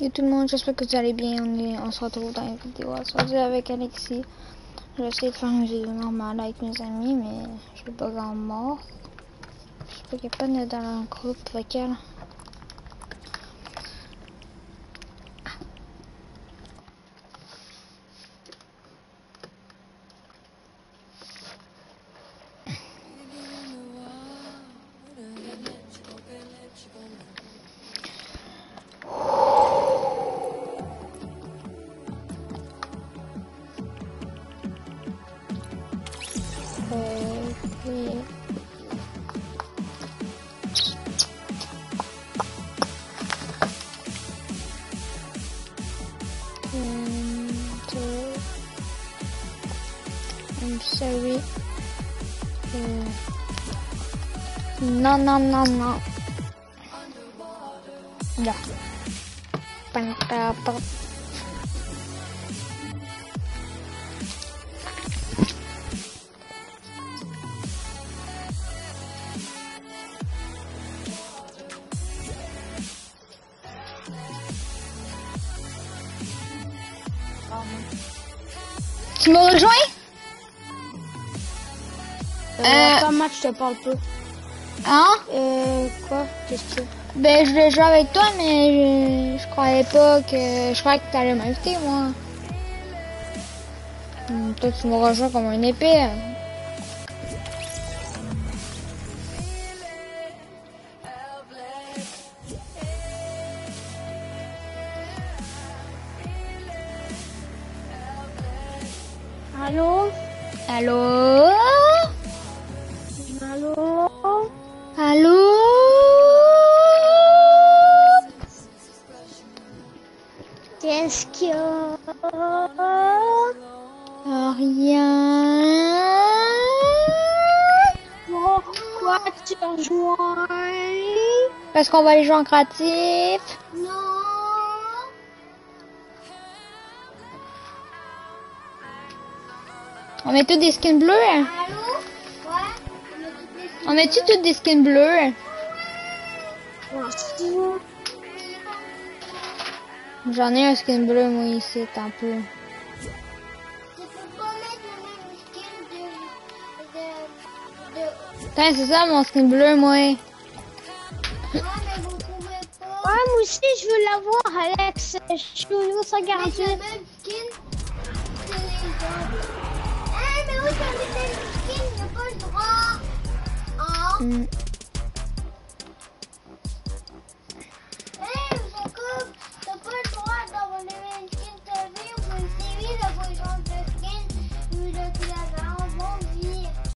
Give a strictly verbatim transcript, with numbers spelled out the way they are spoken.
Yo tout le monde, j'espère que vous allez bien. On, est, on se retrouve dans une vidéo aujourd'hui avec Alexis. Je vais essayer de faire une vidéo normale avec mes amis, mais je vais pas en mort. J'espère qu'il n'y a pas de dans le groupe vocal. I'm sorry. Uh, no, no, no, no. Ya. Pantapa. Tu me rejoins? Euh, euh... Attends, Matt, je te parle peu. Hein? Euh, quoi? Qu'est-ce que... Ben, je voulais jouer avec toi, mais je, je croyais pas que... Je croyais que t'allais m'inviter, moi. Hum, toi, tu me rejoins comme un épée. Allô? Allô? Allô? Allô? Qu'est-ce qu'il y a? Rien. Pourquoi tu rejoins? Parce qu'on va aller jouer en créatif. Non. On met tous des skins bleus? Hein? Allô? Ouais. On met-tu toutes des skins bleus? Merci. J'en ai un skin bleu, moi, ici, un peu. Tu peux pas mettre le même skin de... de... de... Putain, c'est ça, mon skin bleu, moi. Ouais, mais vous pouvez pas... Ouais, moi aussi, je veux l'avoir, Alex. Je suis au niveau cent quarante-huit. Mais le même skin que les autres. Eh, mais oui, t'as le même skin, il n'y a pas le droit. Oh. Mm.